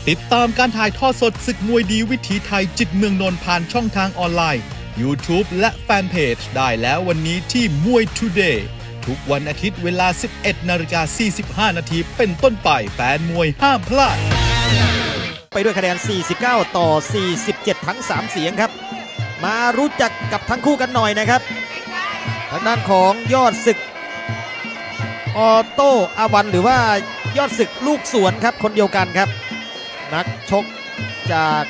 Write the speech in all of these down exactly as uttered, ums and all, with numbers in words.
ติดตามการถ่ายทอดสดศึกมวยดีวิถีไทยจิตเมืองนนท์ผ่านช่องทางออนไลน์ YouTube และแฟนเพจได้แล้ววันนี้ที่มวย Today ทุกวันอาทิตย์เวลา สิบเอ็ดนาฬิกาสี่สิบห้านาทีเป็นต้นไปแฟนมวยห้ามพลาดไปด้วยคะแนนสี่สิบเก้าต่อสี่สิบเจ็ดทั้งสามเสียงครับมารู้จักกับทั้งคู่กันหน่อยนะครับทางด้านของยอดศึกออโต้อาวันหรือว่ายอดศึกลูกสวนครับคนเดียวกันครับนักชกจาก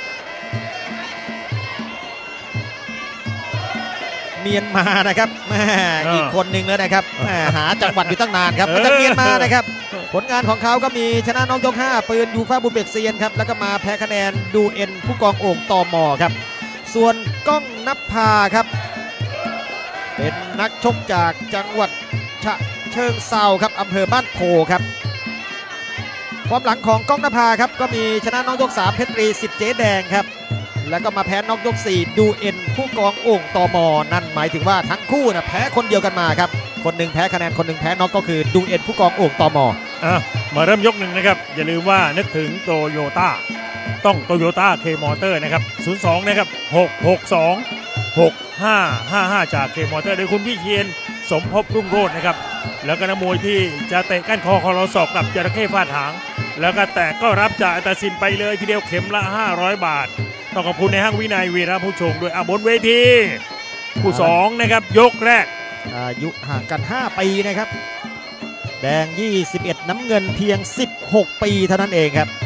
เมียนมานะครับแม่อีกคนหนึ่งแล้วนะครับหาจังหวัดอยู่ตั้งนานครับมาจากเมียนมานะครับผลงานของเขาก็มีชนะน็อกยกห้าปืนยูฟ่าบุญเบกเซียนครับแล้วก็มาแพ้คะแนนดูเอ็นผู้กองโอ่งตมครับส่วนก้องนภาครับเป็นนักชกจากจังหวัดฉะเชิงเทราครับอำเภอบ้านโพครับความหลังของก้องนภาครับก็มีชนะน็อกยกสามเพชรตรีสิทธิ์เจ๊แดงครับแล้วก็มาแพ้น็อกยกสี่ดูเอ็นผู้กองโอ่งตมนั่นหมายถึงว่าทั้งคู่นะแพ้คนเดียวกันมาครับคนหนึ่งแพ้คะแนนคนหนึ่งแพ้น็อกก็คือดูเอ็นผู้กองโอ่งตมอ่ะมาเริ่มยกหนึ่งนะครับอย่าลืมว่านึกถึงโตโยต้าต้องโตโยต้าเคมอเตอร์นะครับศูนย์สองนะครับหก หก สอง หก ห้า ห้า ห้าจากเคมอเตอร์โดยคุณพี่เชียนสมภพรุ่งโรจน์นะครับแล้วก็นักมวยที่จะเตะก้านคอคอเราศอกกับจระเข้ฟาดหางแล้วก็แตกก็รับจากอัตสินไปเลยทีเดียวเข็มละห้าร้อยบาทต้องขอบคุณในห้างวินัยวีระผู้ชงด้วยอ่ะบนเวทีผู้สองนะครับยกแรกอายุห่างกันห้าปีนะครับแดงยี่สิบเอ็ดน้ำเงินเพียงสิบหกปีเท่านั้นเองครับ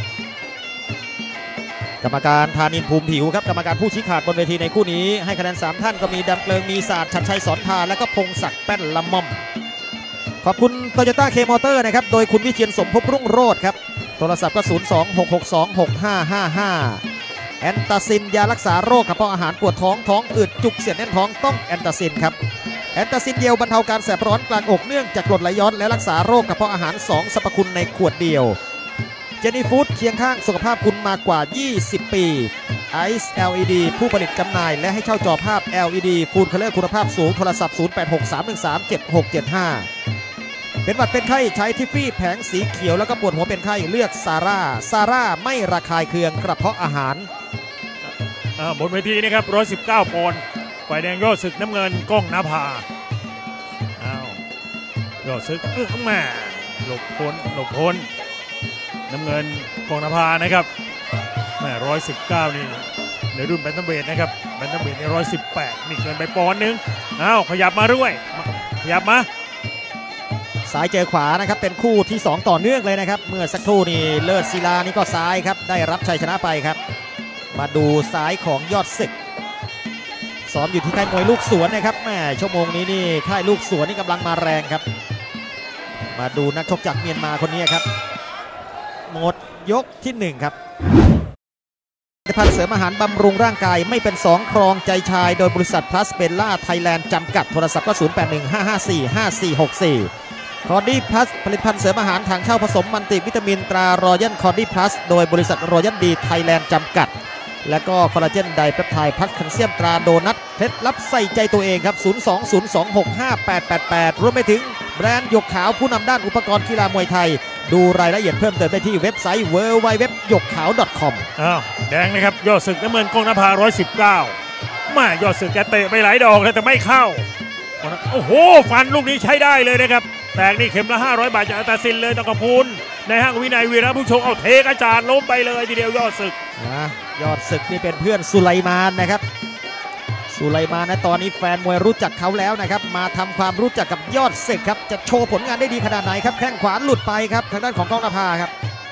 กรรมการธานินภูมิผิวครับกรรมการผู้ชี้ขาดบนเวทีในคู่นี้ให้คะแนนสามท่านก็มีดำเกลิงมีศาสตร์ชัดชัยสอนพาและก็พงศักดิ์แป้นละม่อมขอบคุณโตโยต้าเคมอเตอร์นะครับโดยคุณวิเชียรสมภพรุ่งโรจน์ครับโทรศัพท์ก็ศูนย์ สอง หก หก สอง หก ห้า ห้า ห้าแอนตาซินยารักษาโรคกระเพาะอาหารปวดท้องท้องอืดจุกเสียดแน่นท้องต้องแอนตาซินครับแอนตาซินเดียวบรรเทาการแสบร้อนกลางอกเนื่องจากกรดไหลย้อนและรักษาโรคกระเพาะอาหารสองสรรพคุณในขวดเดียวเจนี่ฟู้ดเคียงข้างสุขภาพคุณมากว่ายี่สิบปีไอซ์ แอล อี ดี ผู้ผลิตจำหน่ายและให้เช่าจอภาพ แอล อี ดี ฟูลคัลเลอร์คุณภาพสูงโทรศัพท์ศูนย์ แปด หก สาม หนึ่ง สาม เจ็ด หก เจ็ด ห้าเป็นหวัดเป็นไข้ใช้ทิฟฟี่แผงสีเขียวแล้วก็ปวดหัวเป็นไข้เลือกซาร่าซาร่าไม่ระคายเคืองกระเพาะอาหารบนเวทีนะครับหนึ่งร้อยสิบเก้าปอนด์ฝ่ายแดงยอดศึกน้ำเงินก้องนภาอ้าวยอดศึกเอื้อแม่หลบพ้นหลบพ้นน้ำเงินก้องนภานะครับแม่หนึ่งร้อยสิบเก้านี่ในรุ่นแบนตัมเวทนะครับแบนตัมเวทในหนึ่งร้อยสิบแปดนี่เกินไปปอนด์นึงอ้าวขยับมาด้วยขยับมาซ้ายเจอขวานะครับเป็นคู่ที่สองต่อเนื่องเลยนะครับเมื่อสักครู่นี่เลิศศิลานี่ก็ซ้ายครับได้รับชัยชนะไปครับมาดูซ้ายของยอดศึกซ้อมอยู่ที่ค่ายมวยลูกสวนนะครับแม่ชั่วโมงนี้นี่ค่ายลูกสวนนี่กำลังมาแรงครับมาดูนักชกจากเมียนมาคนนี้ครับหมดยกที่หนึ่งครับผลิตภัณฑ์เสริมอาหารบำรุงร่างกายไม่เป็นสองครองใจชายโดยบริษัทพลัสเบลล่าไทยแลนด์จำกัดโทรศัพท์ก็ศูนย์ แปด หนึ่ง ห้า ห้า สี่ ห้า สี่ หก สี่คอร์ดี้พลัสผลิตภัณฑ์เสริมอาหารทางเช่าผสมมันติวิตามินตรารอยัลคอร์ดี้พลัสโดยบริษัทรอยัลดีไทยแลนด์จำกัดและก็คอลลาเจนไดเปปไทด์พลัสแคลเซียมตราโดนัทเคล็ดลับใส่ใจตัวเองครับศูนย์ สอง ศูนย์ สอง หก ห้า แปด แปด แปดรวมไปถึงแบรนด์หยกขาวผู้นำด้านอุปกรณ์กีฬามวยไทยดูรายละเอียดเพิ่มเติมได้ที่เว็บไซต์ ดับเบิลยู ดับเบิลยู ดับเบิลยู ดอท หยกขาว ดอท คอมอ้าวแดงนะครับยอดศึกน้ำเงินก้องนภาหนึ่งร้อยสิบเก้าแม่ยอดศึกแกเตะไปหลายดอกแล้วแต่ไม่เข้าโอ้โหฟันลูกนี้ใช้ได้เลยนะครับแตกนี่เข็มละห้าร้อยบาทจากอัตสินเลยต้องขอบคุณในห้างวินัยวีระผู้ชงเอาเทกระจาดล้มไปเลยทีเดียวยอดศึกนะยอดศึกนี่เป็นเพื่อนสุไลมานนะครับสุไลมานนะตอนนี้แฟนมวยรู้จักเขาแล้วนะครับมาทำความรู้จักกับยอดศึกครับจะโชว์ผลงานได้ดีขนาดไหนครับแข้งขวาหลุดไปครับทางด้านของก้องนภาครับ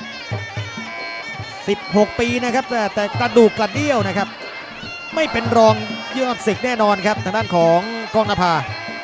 สิบหกปีนะครับแต่แต่กระดูกกระเดี่ยวนะครับไม่เป็นรองยอดศึกแน่นอนครับทางด้านของก้องนภา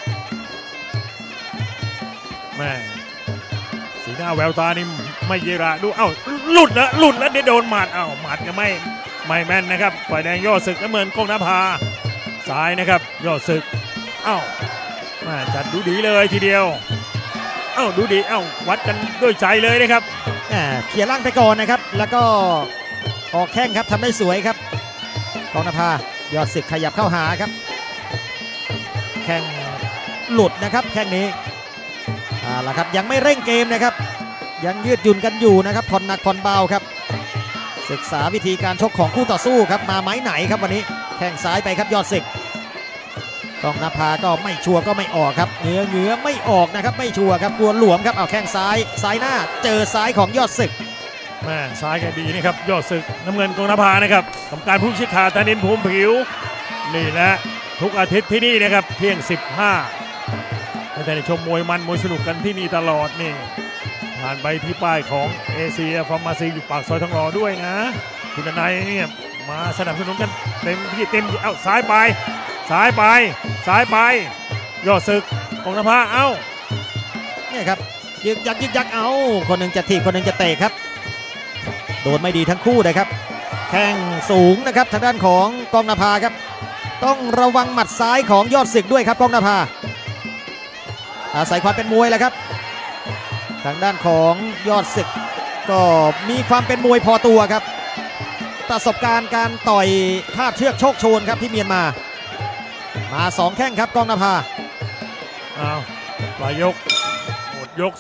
แม่สีหน้าแววตานี่ไม่เยระดูเอ้าหลุดแล้วหลุดแล้วเดี๋ยวโดนหมัดเอ้าหมัดก็ไม่ไม่แม่นนะครับฝ่ายแดงยอดศึกน้ำเงินก้องนภาซ้ายนะครับยอดศึกเอ้ามาจัดดูดีเลยทีเดียวเอ้าดูดีเอ้าวัดกันด้วยใจเลยนะครับเขี่ยล่างไปก่อนนะครับแล้วก็ออกแข้งครับทำได้สวยครับก้องนภายอดศึกขยับเข้าหาครับแข้งหลุดนะครับแข้งนี้อ่าล่ะครับยังไม่เร่งเกมนะครับยังยืดหยุ่นกันอยู่นะครับผ่อนหนักผ่อนเบาครับเสศึกษาวิธีการชกของคู่ต่อสู้ครับมาไม้ไหนครับวันนี้แข้งซ้ายไปครับยอดศึกกองนภาก็ไม่ชัวร์ก็ไม่ออกครับเหงือเหงือไม่ออกนะครับไม่ชัวร์ครับกลัวหลวมครับเอาแข้งซ้ายซ้ายหน้าเจอซ้ายของยอดศึกแม่ซ้ายแกดีนี่ครับยอดศึกน้ำเงินกองนภานะครับกรรมการผู้ชี้ขาดธนินทร์ภูมิผิวนี่แหละทุกอาทิตย์ที่นี่นะครับเที่ยงสิบห้าให้ได้ชมมวยมันมวยสนุกกันที่นี่ตลอดนี่ผ่านไปที่ป้ายของเอเชียฟาร์มาซีอยู่ปากซอยทองหล่อด้วยนะคุณนายเนี่ยมาสนับสนุนกันเต็มที่เต็มเอ้าซ้ายไปซ้ายไปซ้ายไปยอดศึกกองนภาเอ้าเนี่ยครับยึกยักยึกยักเอาคนหนึ่งจะถีบคนหนึ่งจะเตะครับโดนไม่ดีทั้งคู่เลยครับแข้งสูงนะครับทางด้านของกองนภาครับต้องระวังหมัดซ้ายของยอดศึกด้วยครับกองนภาอาศัยความเป็นมวยแหละครับทางด้านของยอดศึกก็มีความเป็นมวยพอตัวครับประสบการณ์การต่อยคาดเชือกโชคโชนครับที่เมียนมามาสองแข้งครับกองนภาอ้าวปลายยกหมดยก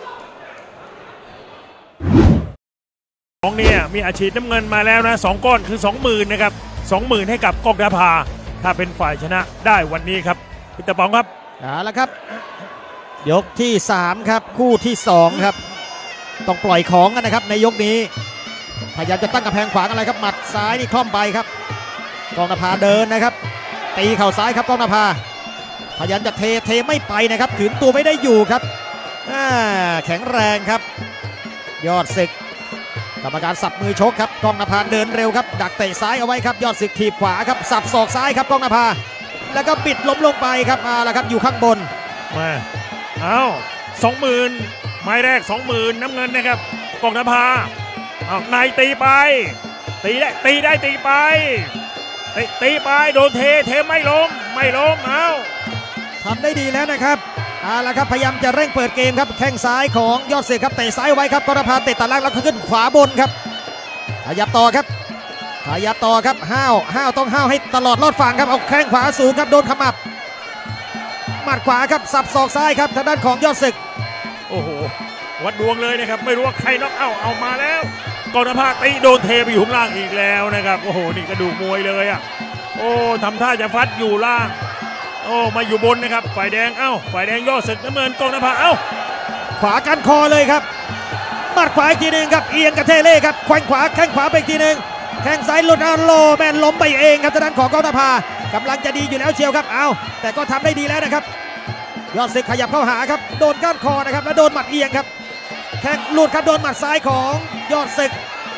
สองเนี่ยมีอาชีพน้ำเงินมาแล้วนะสองก้อนคือ สองหมื่น นะครับ สองหมื่น ให้กับกองนภาถ้าเป็นฝ่ายชนะได้วันนี้ครับพี่ตะปองครับเอาละครับยกที่สามครับคู่ที่สองครับต้องปล่อยของกันนะครับในยกนี้พยายามจะตั้งกำแพงขวางอะไรครับหมัดซ้ายนี่คล่อมไปครับกองนภาเดินนะครับตีเข่าซ้ายครับกองนภาพยายามจะเทเทไม่ไปนะครับขืนตัวไม่ได้อยู่ครับแข็งแรงครับยอดศึกกรรมการสับมือชกครับกองนภาเดินเร็วครับดักเตะซ้ายเอาไว้ครับยอดศึกถีบขวาครับสับศอกซ้ายครับกองนภาแล้วก็บิดล้มลงไปครับมาแล้วครับอยู่ข้างบนมาเอาสองหมื่นไม้แรกสองหมื่นน้ำเงินนะครับกองนภาเอานายตีไปตีได้ตีได้ตีไปตีตีไปโดนเทเทไม่ล้มไม่ล้มเอาทำได้ดีแล้วนะครับเอาละครับพยายามจะเร่งเปิดเกมครับแข้งซ้ายของยอดศึกครับเตะซ้ายไว้ครับกองนภาเตะตัดล่างแล้วขึ้นขวาบนครับขยับต่อครับขยับต่อครับห้าวห้าวต้องห้าวให้ตลอดรอดฝั่งครับเอาแข้งขวาสูงครับโดนขมับหมัดขวาครับสับศอกซ้ายครับทางด้านของยอดศึกโอ้โหวัดดวงเลยนะครับไม่รู้ว่าใครน็อกเอาเอามาแล้วกองนภาตีโดนเทไปอยู่ข้างล่างอีกแล้วนะครับโอ้โหนี่กระดูกมวยเลยอ่ะโอ้ทำท่าจะฟัดอยู่ล่างโอ้มาอยู่บนนะครับฝ่ายแดงเอ้าฝ่ายแดงยอดศึกน้ำเงินกองนภาเอ้าขวากันคอเลยครับหมัดขวาอีกทีหนึ่งครับเอียงกระเทเล่ครับแขวงขวาแข้งขวาไปอีกทีหนึ่งแข้งซ้ายหลุดเอาโลแมนล้มไปเองครับทางด้านของกองนภากำลังจะดีอยู่แล้วเชียวครับเอาแต่ก็ทำได้ดีแล้วนะครับยอดศึกขยับเข้าหาครับโดนก้านคอนะครับแล้วโดนหมัดเอียงครับแข้งหลุดครับโดนหมัดซ้ายของยอดศึก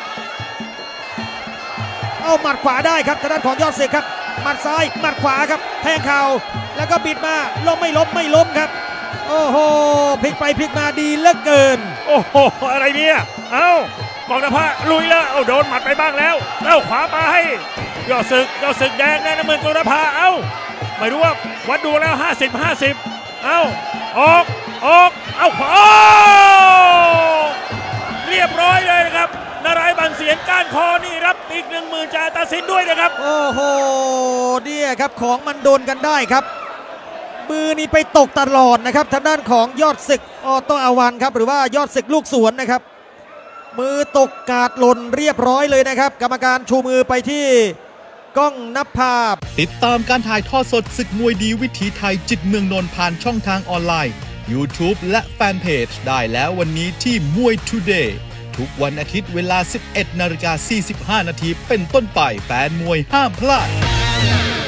เอาหมัดขวาได้ครับทางด้านของยอดศึกครับหมัดซ้ายหมัดขวาครับแทงเข่าแล้วก็บิดมาล้มไม่ล้มไม่ล้มครับโอ้โหพลิกไปพลิกมาดีเหลือเกินโอ้โหอะไรเนี่ยเอ้ากองนภาลุยแล้วเอาโดนหมัดไปบ้างแล้วเอ้าขวาไปให้ยอดศึกยอดศึกแดงนะน้ำเงินกองนภาเอ้าไม่รู้ว่าวัดดูแล้วห้าสิบ ห้าสิบเอ้าออกออกเอาขวาเรียบร้อยเลยนะครับนารายณ์บางเสียงก้านคอนี่รับอีกหนึ่งหมื่นจ่ายตัดสินด้วยนะครับโอ้โหเนี่ยครับของมันโดนกันได้ครับมือนี่ไปตกตลอดนะครับทางด้านของยอดศึกออโตอาวันครับหรือว่ายอดศึกลูกสวนนะครับมือตกกาดหล่นเรียบร้อยเลยนะครับกรรมการชูมือไปที่ก้องนภาติดตามการถ่ายทอดสดศึกมวยดีวิถีไทยจิตเมืองนนท์ผ่านช่องทางออนไลน์ YouTube และแฟนเพจได้แล้ววันนี้ที่มวย Today ทุกวันอาทิตย์เวลา สิบเอ็ดนาฬิกาสี่สิบห้านาทีเป็นต้นไปแฟนมวยห้ามพลาด